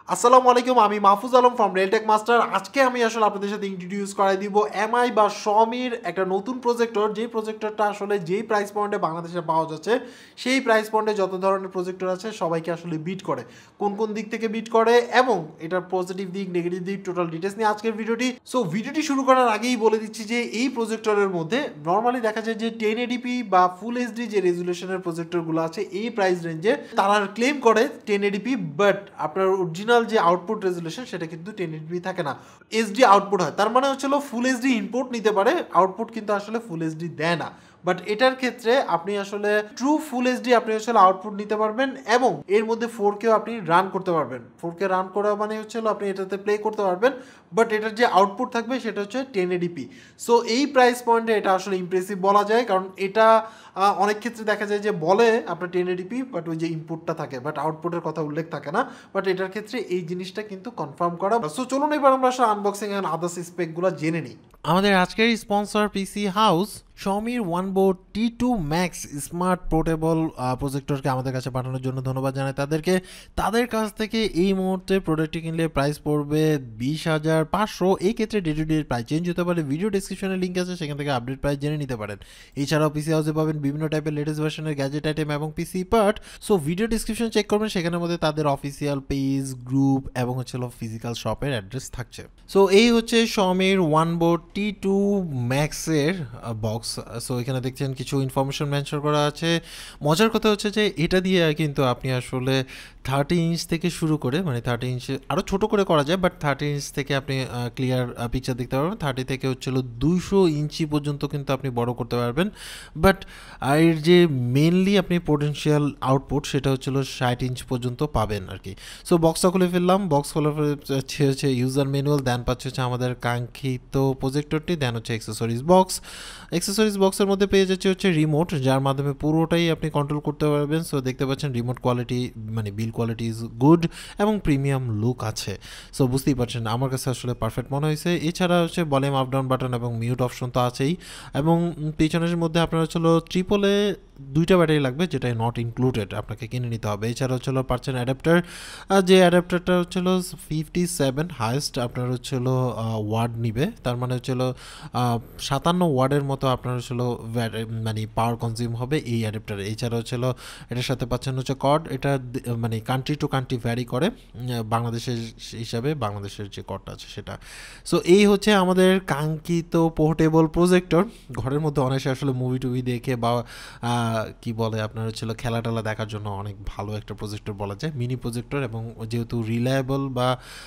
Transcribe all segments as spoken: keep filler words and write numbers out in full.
আসসালামু আলাইকুম, আমি Mahfuz Alam from Railtech Master. আজকে আমি আসলে আপনাদের সাথে ইন্ট্রোডিউস করাই দিব এমআই বা Xiaomiর একটা নতুন প্রজেক্টর, যেই প্রজেক্টরটা আসলে যেই প্রাইস পয়েন্টে বাংলাদেশে পাওয়া যাচ্ছে সেই প্রাইস পয়েন্টে যত ধরনের প্রজেক্টর আছে সবাইকে আসলে বিট করে, কোন কোন দিক থেকে বিট করে এবং এটার পজিটিভ দিক নেগেটিভ দিক টোটাল ডিটেলস নিয়ে আজকের ভিডিওটি। সো ভিডিওটি শুরু করার আগেই বলে দিচ্ছি যে এই প্রজেক্টরের মধ্যে নর্মালি দেখা যায় যে টেন এডিপি বা ফুল এইচডি যে রেজুলেশনের প্রজেক্টরগুলো আছে এই প্রাইস রেঞ্জে তারা ক্লেম করে টেন এডিপি, বাট আপনার অরিজিনাল যে আউটপুট রেজুলেশন সেটা কিন্তু টেন এডিপি থাকে না, এইচডি আউটপুট হয়। তার মানে হচ্ছে ফুল এইচডি ইনপুট নিতে পারে, আউটপুট কিন্তু আসলে ফুল এইচডি দেয় না। বাট এটার ক্ষেত্রে আপনি আসলে ট্রু ফুল এইচডি আপনি আসলে আউটপুট নিতে পারবেন এবং এর মধ্যে ফোর কেও আপনি রান করতে পারবেন। ফোর কে রান করা মানে হচ্ছে আপনি এটাতে প্লে করতে পারবেন, বাট এটার যে আউটপুট থাকবে সেটা হচ্ছে টেন এডিপি। সো এই প্রাইস পয়েন্টে এটা আসলে ইমপ্রেসিভ বলা যায়, কারণ এটা অনেক ক্ষেত্রে দেখা যায় যে বলে আপনার টেন এডিপি বাট ওই যে ইনপুটটা থাকে বাট আউটপুটের কথা উল্লেখ থাকে না। বাট এটার ক্ষেত্রে এই জিনিসটা কিন্তু কনফার্ম করা। সো চলুন এবার আমরা আসলে আনবক্সিং এন্ড আদার্স স্পেকগুলো জেনে নিই। আমাদের আজকের sponsor PC House Xiaomi Wanbo T two Max smart portable প্রজেক্টরকে আমাদের কাছে পাঠানোর জন্য ধন্যবাদ জানাই তাদেরকে। তাদের কাছ থেকে এই মুহূর্তে প্রোডাক্টটি কিনলে প্রাইস পড়বে বিশ হাজার পাঁচশো। এই ক্ষেত্রে day to day price change হতে পারে, ভিডিও ডিসক্রিপশনে লিঙ্ক আছে, সেখান থেকে আপডেট প্রাইস জেনে নিতে পারেন। এছাড়াও পিসি হাউসে পাবেন বিভিন্ন টাইপের লেটেস্ট ভার্সনের গ্যাজেট আইটেম এবং PC part. So video description check করবেন, সেখানের মধ্যে তাদের অফিসিয়াল পেজ, গ্রুপ এবং হচ্ছে ফিজিক্যাল শপের অ্যাড্রেস থাকছে। সো এই হচ্ছে Xiaomi Wanbo T two Max এর বক্স। সো এখানে দেখছেন কিছু ইনফরমেশন মেনশন করা আছে। মজার কথা হচ্ছে যে এটা দিয়ে কিন্তু আপনি আসলে থার্টি ইঞ্চ থেকে শুরু করে, মানে থার্টি ইঞ্চ আরও ছোটো করে করা যায়, বাট থার্টি ইঞ্চ থেকে আপনি ক্লিয়ার পিকচার দেখতে পারবেন। থার্টি থেকে হচ্ছিল দুইশো ইঞ্চি পর্যন্ত কিন্তু আপনি বড় করতে পারবেন। বাট এর যে মেনলি আপনি পোটেনশিয়াল আউটপুট সেটা হচ্ছিল ষাট ইঞ্চ পর্যন্ত পাবেন আর কি। সো বক্সটা খুলে ফেললাম, বক্স খোলার হচ্ছে ইউজার ম্যানুয়াল, দেন পাচ্ছে হচ্ছে আমাদের কাঙ্ক্ষিত প্রজেক্টরটি, দেন হচ্ছে অ্যাক্সেসরিজ বক্স। অ্যাক্সেসরিজ বক্সের মধ্যে পেয়ে যাচ্ছে হচ্ছে রিমোট, যার মাধ্যমে পুরোটাই আপনি কন্ট্রোল করতে পারবেন। সো দেখতে পাচ্ছেন রিমোট কোয়ালিটি, মানে বিল কোয়ালিটি ইজ গুড এবং প্রিমিয়াম লুক আছে। সো বুঝতেই পারছেন, আমার কাছে আসলে পারফেক্ট মনে হয়েছে। এছাড়া হচ্ছে ভলিউম আপ ডাউন বাটন এবং মিউট অপশন তো আছেই, এবং পিছনের মধ্যে আপনার হচ্ছিল ট্রিপলে দুইটা ব্যাটারি লাগবে, যেটা নট ইনক্লুডেড, আপনাকে কিনে নিতে হবে। এছাড়া হচ্ছিল পাচ্ছেন অ্যাডাপ্টার, যে অ্যাডাপ্টারটা হচ্ছিল ফিফটি সেভেন হাইস্ট আপনার হচ্ছিল ওয়ার্ড নিবে, তার মানে হচ্ছিল সাতান্ন ওয়ার্ডের মতো আপনার হচ্ছিল মানে পাওয়ার কনজিউম হবে এই অ্যাডাপ্টারে। এছাড়া হচ্ছিল এটার সাথে পাচ্ছেন হচ্ছে কর্ড, এটা মানে কান্ট্রি টু কান্ট্রি ভ্যারি করে, বাংলাদেশের হিসাবে বাংলাদেশের যে কর্ডটা আছে সেটা। সো এই হচ্ছে আমাদের কাঙ্ক্ষিত পোর্টেবল প্রজেক্টর। ঘরের মধ্যে অনেকে আসলে মুভি টুভি দেখে বা কি বলে আপনার হচ্ছিল খেলা টেলা দেখার জন্য অনেক ভালো একটা প্রজেক্টর বলা যায়, মিনি প্রজেক্টর, এবং যেহেতু রিলায়েবল বা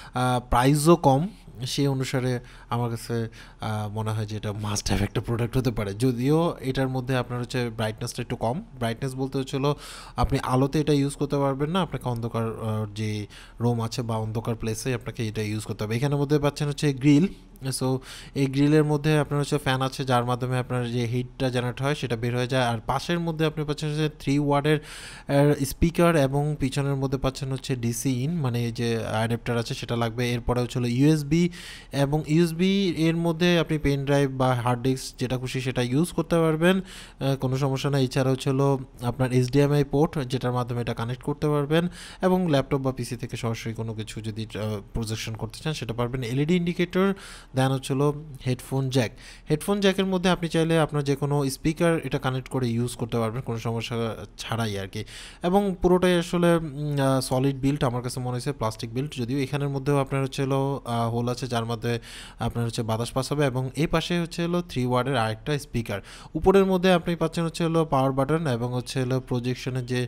প্রাইসও কম, সেই অনুসারে আমার কাছে মনে হয় যে এটা মাস্ট হ্যাভ একটা প্রোডাক্ট হতে পারে। যদিও এটার মধ্যে আপনার হচ্ছে ব্রাইটনেসটা একটু কম, ব্রাইটনেস বলতে হচ্ছিলো আপনি আলোতে এটা ইউজ করতে পারবেন না, আপনাকে অন্ধকার যে রুম আছে বা অন্ধকার প্লেসে আপনাকে এটা ইউজ করতে হবে। এখানের মধ্যে পাচ্ছেন হচ্ছে গ্রিল। সো এই গ্রিলের মধ্যে আপনার হচ্ছে ফ্যান আছে, যার মাধ্যমে আপনার যে হিটটা জেনারেট হয় সেটা বের হয়ে যায়। আর পাশের মধ্যে আপনি পাচ্ছেন হচ্ছে থ্রি ওয়ার্ডের স্পিকার, এবং পিছনের মধ্যে পাচ্ছেন হচ্ছে ডিসি ইন, মানে যে অ্যাডাপ্টার আছে সেটা লাগবে। এরপরে হচ্ছিল ইউএসবি, এবং ইউএসবি এর মধ্যে আপনি পেন ড্রাইভ বা হার্ড ডিস্ক যেটা খুশি সেটা ইউজ করতে পারবেন, কোনো সমস্যা নেই। এছাড়া হচ্ছিল আপনার এইচডিএমআই পোর্ট, যেটার মাধ্যমে এটা কানেক্ট করতে পারবেন, এবং ল্যাপটপ বা পিসি থেকে সরাসরি কোনো কিছু যদি প্রজেকশন করতে চান সেটা পারবেন। এলইডি ইন্ডিকেটর, দেন হচ্ছিল হেডফোন জ্যাক। হেডফোন জ্যাকের মধ্যে আপনি চাইলে আপনার যে কোনো স্পিকার এটা কানেক্ট করে ইউজ করতে পারবেন কোনো সমস্যা ছাড়াই আর কি। এবং পুরোটাই আসলে সলিড বিল্ড, আমার কাছে মনে হয়েছে প্লাস্টিক বিল্ড, যদিও এখানের মধ্যেও আপনার হচ্ছে হলো হোল আছে যার মধ্যে আপনার হচ্ছে বাতাস পাস হবে, এবং এই পাশে হচ্ছে হলো থ্রি ওয়ার্ডের আরেকটা স্পিকার। উপরের মধ্যে আপনি পাচ্ছেন হচ্ছে হলো পাওয়ার বাটন, এবং হচ্ছে হলো প্রজেকশনের যে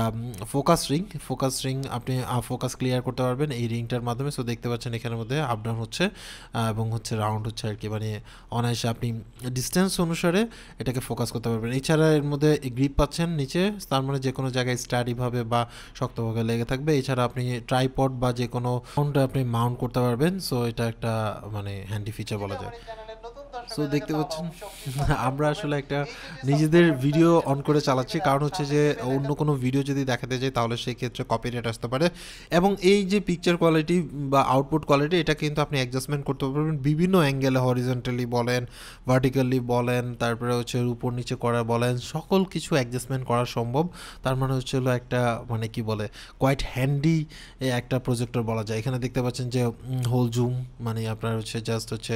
ফোকাস রিং, ফোকাস রিং আপনি ফোকাস ক্লিয়ার করতে পারবেন এই রিংটার মাধ্যমে। সো দেখতে পাচ্ছেন এখানের মধ্যে আপ ডাউন হচ্ছে এবং হচ্ছে রাউন্ড হচ্ছে আর কি, মানে অনায়াসে আপনি ডিস্টেন্স অনুসারে এটাকে ফোকাস করতে পারবেন। এছাড়া এর মধ্যে গ্রিপ পাচ্ছেন নিচে, তার মানে যে কোনো জায়গায় স্টাডিভাবে বা শক্তভাবে লেগে থাকবে। এছাড়া আপনি ট্রাইপড বা যে কোনো মাউন্ট আপনি মাউন্ট করতে পারবেন। সো এটা একটা মানে হ্যান্ডি ফিচার বলা যায়। সো দেখতে পাচ্ছেন আমরা আসলে একটা নিজেদের ভিডিও অন করে চালাচ্ছি, কারণ হচ্ছে যে অন্য কোনো ভিডিও যদি দেখাতে যাই তাহলে সেই ক্ষেত্রে কপিরাইট আসতে পারে। এবং এই যে পিকচার কোয়ালিটি বা আউটপুট কোয়ালিটি, এটা কিন্তু আপনি অ্যাডজাস্টমেন্ট করতে পারবেন বিভিন্ন অ্যাঙ্গেলে, হরিজন্টালি বলেন, ভার্টিক্যালি বলেন, তারপরে হচ্ছে উপর নিচে করা বলেন, সকল কিছু অ্যাডজাস্টমেন্ট করা সম্ভব। তার মানে হচ্ছে হলো একটা মানে কি বলে কোয়াইট হ্যান্ডি একটা প্রজেক্টর বলা যায়। এখানে দেখতে পাচ্ছেন যে হোল জুম, মানে আপনার হচ্ছে জাস্ট হচ্ছে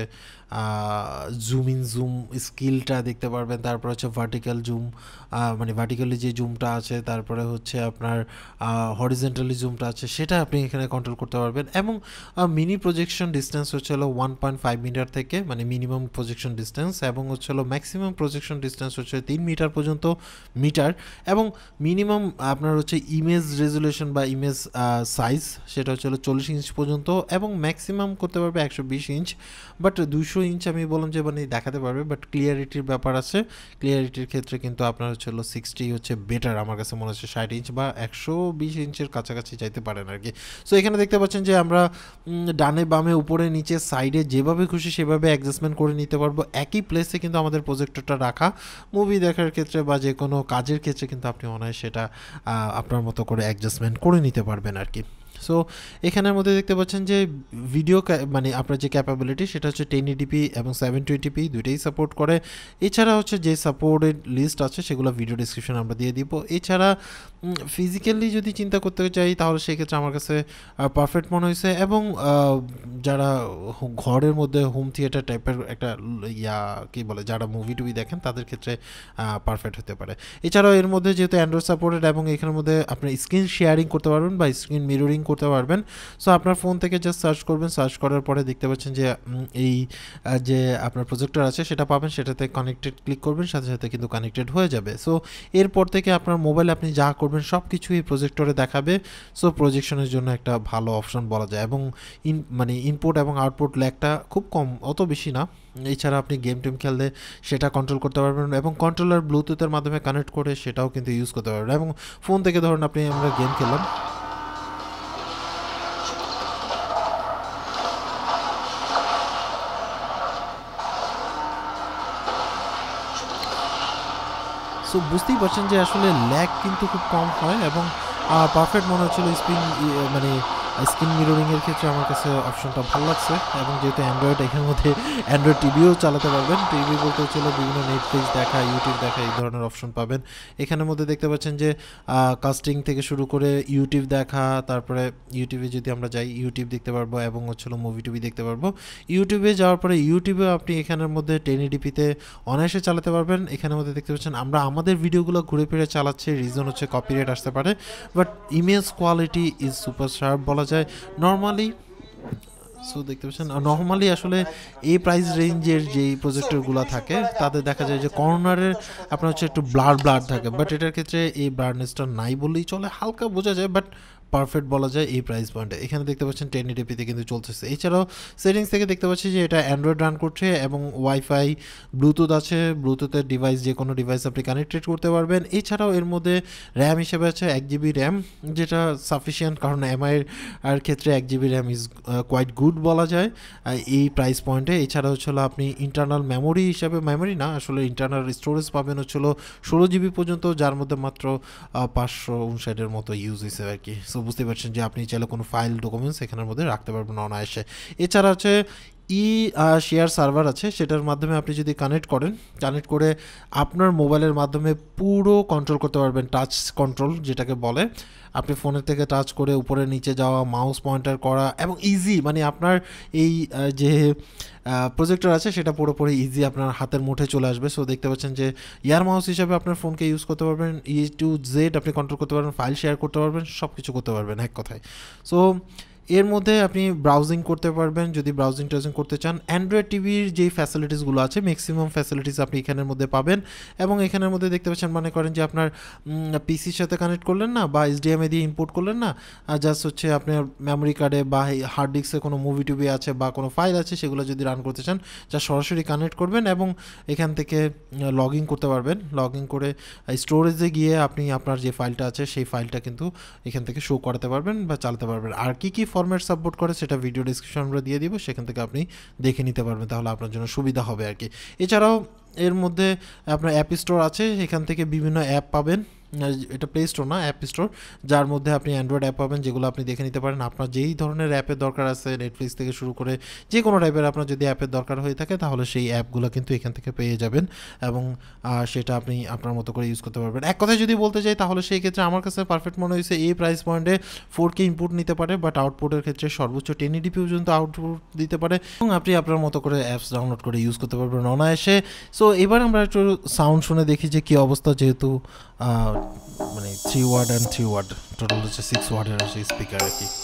জুম ইন জুম স্কিলটা দেখতে পারবেন, তারপর হচ্ছে ভার্টিক্যাল জুম, মানে ভার্টিক্যালি যে জুমটা আছে, তারপরে হচ্ছে আপনার হরিজেন্টালি জুমটা আছে সেটা আপনি এখানে কন্ট্রোল করতে পারবেন। এবং মিনি প্রজেকশন ডিস্টেন্স হচ্ছে হলো ওয়ান পয়েন্ট ফাইভ মিটার থেকে, মানে মিনিমাম প্রজেকশন ডিস্টেন্স, এবং হচ্ছে হলো ম্যাক্সিমাম প্রজেকশন ডিস্টেন্স হচ্ছে তিন মিটার পর্যন্ত মিটার। এবং মিনিমাম আপনার হচ্ছে ইমেজ রেজুলেশন বা ইমেজ সাইজ সেটা হচ্ছে হলো চল্লিশ ইঞ্চ পর্যন্ত, এবং ম্যাক্সিমাম করতে পারবে একশো বিশ ইঞ্চ। বাট দুশো ইঞ্চ আমি বললাম যে মানে দেখাতে পারবে, বাট ক্লিয়ারিটির ব্যাপার আছে। ক্লিয়ারিটির ক্ষেত্রে কিন্তু আপনার হচ্ছে হলো সিক্সটি হচ্ছে বেটার, আমার কাছে মনে হচ্ছে ষাট ইঞ্চ বা একশো বিশ ইঞ্চের কাছাকাছি যাইতে পারেন আর কি। সো এখানে দেখতে পাচ্ছেন যে আমরা ডানে বামে উপরে নিচে সাইডে যেভাবে খুশি সেভাবে অ্যাডজাস্টমেন্ট করে নিতে পারবো। একই প্লেসে কিন্তু আমাদের প্রজেক্টরটা রাখা, মুভি দেখার ক্ষেত্রে বা যে কোনো কাজের ক্ষেত্রে কিন্তু আপনি অনায়াসে সেটা আপনার মতো করে অ্যাডজাস্টমেন্ট করে নিতে পারবেন আর কি। সো এখানের মধ্যে দেখতে পাচ্ছেন যে ভিডিও মানে আপনার যে ক্যাপাবিলিটি সেটা হচ্ছে টেন এইটিপি এবং সেভেন টোয়েন্টিপি দুইটাই সাপোর্ট করে। এছাড়া হচ্ছে যে সাপোর্টেড লিস্ট আছে সেগুলো ভিডিও ডিসক্রিপশন আমরা দিয়ে দিব। এছাড়া ফিজিক্যালি যদি চিন্তা করতে চাই তাহলে সেক্ষেত্রে আমার কাছে পারফেক্ট মনে হয়েছে। এবং যারা ঘরের মধ্যে হোম থিয়েটার টাইপের একটা ইয়া কী বলে যারা মুভি টুভি দেখেন তাদের ক্ষেত্রে পারফেক্ট হতে পারে। এছাড়াও এর মধ্যে যেহেতু অ্যান্ড্রয়েড সাপোর্টেড এবং এখানের মধ্যে আপনি স্ক্রিন শেয়ারিং করতে পারবেন বা স্ক্রিন মিররিং করতে পারবেন। সো আপনার ফোন থেকে জাস্ট সার্চ করবেন, সার্চ করার পরে দেখতে পাচ্ছেন যে এই যে আপনার প্রজেক্টর আছে সেটা পাবেন, সেটাতে কানেক্টেড ক্লিক করবেন, সাথে সাথে কিন্তু কানেক্টেড হয়ে যাবে। সো এরপর থেকে আপনার মোবাইলে আপনি যা করবেন সব কিছু এই প্রজেক্টরে দেখাবে। সো প্রজেকশনের জন্য একটা ভালো অপশন বলা যায়। এবং ইন মানে ইনপুট এবং আউটপুট ল্যাগটা খুব কম, অত বেশি না। এছাড়া আপনি গেম টেম খেললে সেটা কন্ট্রোল করতে পারবেন, এবং কন্ট্রোলার ব্লুটুথের মাধ্যমে কানেক্ট করে সেটাও কিন্তু ইউজ করতে পারবেন। এবং ফোন থেকে ধরুন আপনি আমরা গেম খেললাম, সো বুঝতেই পারছেন যে আসলে ল্যাগ কিন্তু খুব কম হয় এবং পারফেক্ট মনে হচ্ছিল। স্ক্রিন মানে স্ক্রিন মিররিংয়ের ক্ষেত্রে আমার কাছে অপশনটা ভালো লাগছে। এবং যেহেতু অ্যান্ড্রয়েড, এখানের মধ্যে অ্যান্ড্রয়েড টিভিও চালাতে পারবেন। টিভি বলতে হচ্ছিল বিভিন্ন নেটফ্লিক্স দেখা, ইউটিউব দেখা, এই ধরনের অপশন পাবেন। এখানের মধ্যে দেখতে পাচ্ছেন যে কাস্টিং থেকে শুরু করে ইউটিউব দেখা, তারপরে ইউটিউবে যদি আমরা যাই ইউটিউব দেখতে পারবো, এবং হচ্ছিল মুভি টুভি দেখতে পারবো। ইউটিউবে যাওয়ার পরে ইউটিউবে আপনি এখানের মধ্যে টেন এইটিপিতে অনায়াসে চালাতে পারবেন। এখানের মধ্যে দেখতে পাচ্ছেন আমরা আমাদের ভিডিওগুলো ঘুরে ফিরে চালাচ্ছি, রিজন হচ্ছে কপিরাইট আসতে পারে, but image quality is super sharp বলা যায় নর্মালি। সো দেখতে পাচ্ছেন নর্মালি আসলে এই প্রাইস রেঞ্জের যেই প্রজেক্টরগুলো থাকে তাদের দেখা যায় যে কর্নারের আপনার হচ্ছে একটু ব্লার ব্লার থাকে, বাট এটার ক্ষেত্রে এই ব্লারনেসটা নাই বললেই চলে, হালকা বোঝা যায়, বাট পারফেক্ট বলা যায় এই প্রাইস পয়েন্টে। এখানে দেখতে পাচ্ছেন টেন এইটিপিতে কিন্তু চলতেছে। এছাড়াও সেটিংস থেকে দেখতে পাচ্ছি যে এটা অ্যান্ড্রয়েড রান করছে এবং ওয়াইফাই ব্লুটুথ আছে, ব্লুটুথের ডিভাইস যে কোনো ডিভাইস আপনি কানেক্টেড করতে পারবেন। এছাড়াও এর মধ্যে র্যাম হিসেবে আছে এক জিবি র্যাম, যেটা সাফিসিয়েন্ট, কারণ এমআইয়ের আর ক্ষেত্রে এক GB RAM is quite good বলা যায় এই প্রাইস পয়েন্টে। এছাড়া হচ্ছিল আপনি ইন্টারনাল মেমোরি হিসাবে, মেমোরি না আসলে ইন্টারনাল স্টোরেজ পাবেন হচ্ছিল ষোলো জিবি পর্যন্ত, যার মধ্যে মাত্র পাঁচশো উনষাটের মতো ইউজ হয়েছে আর কি। সো বুঝতে পারছেন যে আপনি চাইলে কোনো ফাইল ডকুমেন্টস এখানের মধ্যে রাখতে পারবেন অনায়াসে। এছাড়া হচ্ছে ই শেয়ার সার্ভার আছে, সেটার মাধ্যমে আপনি যদি কানেক্ট করেন, কানেক্ট করে আপনার মোবাইলের মাধ্যমে পুরো কন্ট্রোল করতে পারবেন, টাচ কন্ট্রোল যেটাকে বলে। আপনি ফোনের থেকে টাচ করে উপরে নিচে যাওয়া, মাউস পয়েন্টার করা, এবং ইজি মানে আপনার এই যে প্রজেক্টর আছে সেটা পুরোপুরি ইজি আপনার হাতের মুঠে চলে আসবে। সো দেখতে পাচ্ছেন যে ইয়ার মাউস হিসাবে আপনার ফোনকে ইউজ করতে পারবেন, ই টু জেড আপনি কন্ট্রোল করতে পারবেন, ফাইল শেয়ার করতে পারবেন, সব কিছু করতে পারবেন এক কথায়। সো এর মধ্যে আপনি ব্রাউজিং করতে পারবেন যদি ব্রাউজিং টাউজিং করতে চান। অ্যান্ড্রয়েড টিভির যেই ফ্যাসিলিটিসগুলো আছে ম্যাক্সিমাম ফ্যাসিলিটিস আপনি এখানের মধ্যে পাবেন। এবং এখানের মধ্যে দেখতে পাচ্ছেন মনে করেন যে আপনার পিসির সাথে কানেক্ট করলেন না বা এইচডিএমআই দিয়ে ইম্পোর্ট করলেন না, জাস্ট হচ্ছে আপনার মেমোরি কার্ডে বা হার্ড ডিস্কে কোনো মুভি টুভি আছে বা কোনো ফাইল আছে সেগুলো যদি রান করতে চান, যা সরাসরি কানেক্ট করবেন এবং এখান থেকে লগ ইন করতে পারবেন। লগ ইন করে স্টোরেজে গিয়ে আপনি আপনার যে ফাইলটা আছে সেই ফাইলটা কিন্তু এখান থেকে শো করাতে পারবেন বা চালাতে পারবেন। আর কী কী ফরম্যাট সাপোর্ট করে সেটা ভিডিও ডিসক্রিপশন আমরা দিয়ে দিব, সেখান থেকে আপনি দেখে নিতে পারবেন, তাহলে আপনার জন্য সুবিধা হবে আর কি। এছাড়াও এর মধ্যে আপনার অ্যাপ স্টোর আছে, সেখান থেকে বিভিন্ন অ্যাপ পাবেন, এটা প্লে স্টোর না অ্যাপ স্টোর, যার মধ্যে আপনি অ্যান্ড্রয়েড অ্যাপ পাবেন যেগুলো আপনি দেখে নিতে পারেন। আপনার যেই ধরনের অ্যাপের দরকার আছে নেটফ্লিক্স থেকে শুরু করে যে কোনো টাইপের আপনার যদি অ্যাপের দরকার হয়ে থাকে তাহলে সেই অ্যাপগুলো কিন্তু এখান থেকে পেয়ে যাবেন এবং সেটা আপনি আপনার মতো করে ইউজ করতে পারবেন। এক কথায় যদি বলতে চাই তাহলে সেই ক্ষেত্রে আমার কাছে পারফেক্ট মনে হয়েছে এই প্রাইস পয়েন্টে ফোর কে ইনপুট নিতে পারে, বাট আউটপুটের ক্ষেত্রে সর্বোচ্চ টেন ইডিপি পর্যন্ত আউটপুট দিতে পারে এবং আপনি আপনার মতো করে অ্যাপস ডাউনলোড করে ইউজ করতে পারবেন অনায়াসে। সো এবার আমরা একটু সাউন্ড শুনে দেখি যে কী অবস্থা, যেহেতু মানে three watt and three watt total হচ্ছে সিক্স ওয়ার্ডের আছে স্পিকার আর কি।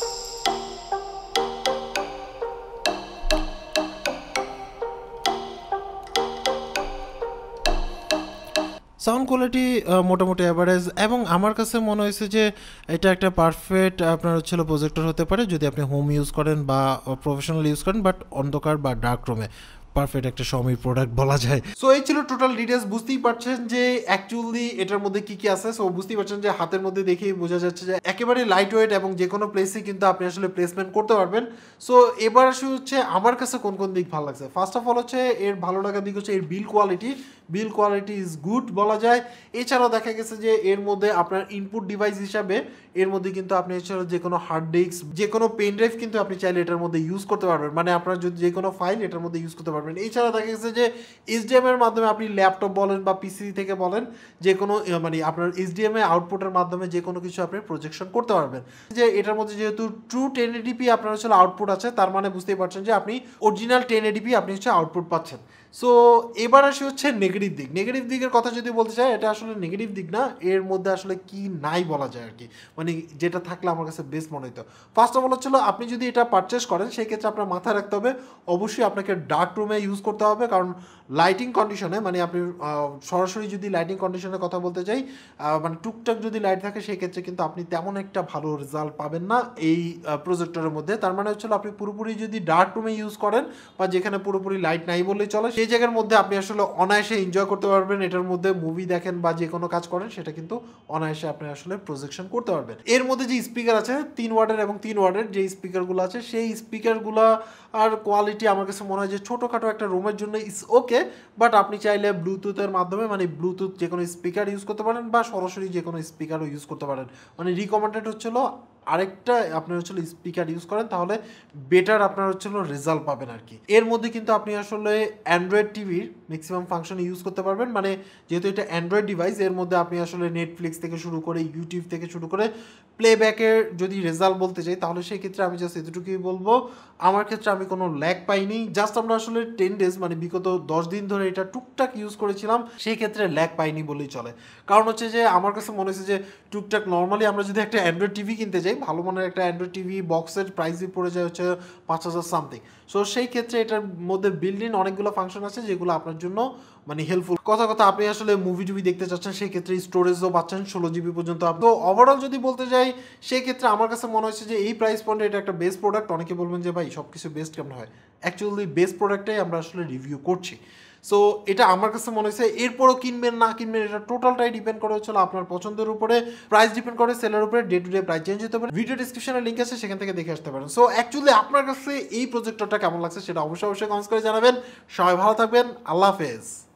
সাউন্ড কোয়ালিটি মোটামুটি অ্যাভারেজ এবং আমার কাছে মনে হয়েছে যে এটা একটা পারফেক্ট আপনার হচ্ছে প্রজেক্টর হতে পারে যদি আপনি হোম ইউজ করেন বা প্রফেশনাল ইউজ করেন, বাট অন্ধকার বা ডার্ক রুমে পারফেক্ট একটা Xiaomi প্রোডাক্ট বলা যায়। সো এই ছিল টোটাল ডিটেলস। বুঝতেই পারছেন যে অ্যাকচুয়ালি এটার মধ্যে কি কি আছে। সো বুঝতেই পারছেন যে হাতের মধ্যে দেখেই বোঝা যাচ্ছে যে একেবারে লাইট ওয়েট এবং যে কোনো প্লেসে কিন্তু আপনি আসলে প্লেসমেন্ট করতে পারবেন। সো এবার আসলে হচ্ছে আমার কাছে কোন কোন দিক ভালো লাগছে। ফার্স্ট অফ অল হচ্ছে এর ভালো লাগার দিক হচ্ছে এর build quality. Build quality is good বলা যায়। এছাড়াও দেখা গেছে যে এর মধ্যে আপনার ইনপুট ডিভাইস হিসাবে এর মধ্যে কিন্তু আপনি এছাড়াও যে কোনো হার্ড ডিস্ক যে কোনো পেন ড্রাইভ কিন্তু আপনি চাইলে এটার মধ্যে ইউজ করতে পারবেন, মানে আপনার যদি যে কোনো ফাইল এটার মধ্যে ইউজ করতে পারবেন। এছাড়া দেখা গেছে যে এইচডিএম এর মাধ্যমে আপনি ল্যাপটপ বলেন বা পিসি থেকে বলেন যে কোনো মানে আপনার এইচডিএম এ আউটপুটের মাধ্যমে যে কোনো কিছু আপনি প্রজেকশন করতে পারবেন। যে এটার মধ্যে যেহেতু ট্রু টেন এডিপি আপনার হচ্ছে আউটপুট আছে, তার মানে বুঝতেই পারছেন যে আপনি অরিজিনাল টেন এডিপি আপনি হচ্ছে আউটপুট পাচ্ছেন। সো এবার আসে হচ্ছে নেগেটিভ দিক। নেগেটিভ দিকের কথা যদি বলতে চাই, এটা আসলে নেগেটিভ দিক না, এর মধ্যে আসলে কি নাই বলা যায় আর কি, মানে যেটা থাকলে আমার কাছে বেস্ট মনে হতো। ফার্স্ট অফ অল হচ্ছিল আপনি যদি এটা পারচেস করেন সেই ক্ষেত্রে আপনার মাথায় রাখতে হবে অবশ্যই আপনাকে ডার্ক রুমে ইউজ করতে হবে, কারণ লাইটিং কন্ডিশনে মানে আপনি সরাসরি যদি লাইটিং কন্ডিশনের কথা বলতে চাই মানে টুকটাক যদি লাইট থাকে সেই ক্ষেত্রে কিন্তু আপনি তেমন একটা ভালো রেজাল্ট পাবেন না এই প্রজেক্টরের মধ্যে। তার মানে হচ্ছিল আপনি পুরোপুরি যদি ডার্ক রুমে ইউজ করেন বা যেখানে পুরোপুরি লাইট নাই বললেই চলে সেই জায়গার মধ্যে আপনি আসলে অনায়াসে এনজয় করতে পারবেন। এটার মধ্যে মুভি দেখেন বা যে কোনো কাজ করেন সেটা কিন্তু অনায়াসে আপনি আসলে প্রজেকশন করতে পারবেন। এর মধ্যে যে স্পিকার আছে তিন ওয়ার্ডের এবং তিন ওয়ার্ডের যে স্পিকারগুলো আছে সেই স্পিকারগুলো আর কোয়ালিটি আমার কাছে মনে হয় যে ছোটোখাটো একটা রুমের জন্য ইস ওকে, বাট আপনি চাইলে ব্লুটুথের মাধ্যমে মানে ব্লুটুথ যে কোনো স্পিকার ইউজ করতে পারেন বা সরাসরি যে কোনো স্পিকারও ইউজ করতে পারেন। মানে রিকমেন্ডেড হচ্ছিল আরেকটা আপনার হচ্ছিল স্পিকার ইউজ করেন তাহলে বেটার আপনার হচ্ছিল রেজাল্ট পাবেন আর কি। এর মধ্যে কিন্তু আপনি আসলে অ্যান্ড্রয়েড টিভির ম্যাক্সিমাম ফাংশন ইউজ করতে পারবেন, মানে যেহেতু এটা অ্যান্ড্রয়েড ডিভাইস এর মধ্যে আপনি আসলে নেটফ্লিক্স থেকে শুরু করে ইউটিউব থেকে শুরু করে প্লেব্যাকের যদি রেজাল্ট বলতে চাই তাহলে সেই ক্ষেত্রে আমি জাস্ট এতটুকুই বলবো আমার ক্ষেত্রে আমি কোনো ল্যাগ পাইনি। জাস্ট আমরা আসলে টেন ডেজ মানে বিগত দশ দিন ধরে এটা টুকটাক ইউজ করেছিলাম, সেই ক্ষেত্রে ল্যাগ পাইনি বলেই চলে। কারণ হচ্ছে যে আমার কাছে মনে হচ্ছে যে টুকটাক নর্মালি আমরা যদি একটা অ্যান্ড্রয়েড টিভি কিনতে যাই ভালো মানের একটা অ্যান্ড্রয়েড টিভি বক্সের প্রাইসই পড়ে যায় হচ্ছে পাঁচ হাজার সামথিং। সো সেই ক্ষেত্রে এটার মধ্যে বিল্ড ইন অনেকগুলো ফাংশন আছে যেগুলো আপনার জন্য মানে হেল্পফুল। কথা কথা আপনি আসলে মুভি টুভি দেখতে চাচ্ছেন সেই ক্ষেত্রে স্টোরেজও পাচ্ছেন ষোলো জিবি পর্যন্ত। তো ওভারঅল যদি বলতে যাই সেই ক্ষেত্রে আমার কাছে মনে হচ্ছে যে এই প্রাইস পয়েন্টে এটা একটা বেস্ট প্রোডাক্ট। অনেকে বলবেন যে ভাই সব কিছু বেস্ট কেমন হয়, অ্যাকচুয়ালি বেস্ট প্রোডাক্টটাই আমরা আসলে রিভিউ করছি। সো এটা আমার কাছে মনে হয়েছে এরপরও কিনবেন না কিনবেন এটা টোটালটাই ডিপেন্ড করে হচ্ছিল আপনার পছন্দের উপরে, প্রাইস ডিপেন্ড করে সেলের উপরে, day to day price change হতে পারে। ভিডিও ডিসক্রিপশনে লিঙ্ক আছে সেখান থেকে দেখে আসতে পারেন। সো অ্যাকচুয়ালি আপনার কাছে এই প্রজেক্টরটা কেমন লাগছে সেটা অবশ্যই অবশ্যই কমেন্টস করে জানাবেন। সবাই ভালো থাকবেন, আল্লাহ হাফেজ।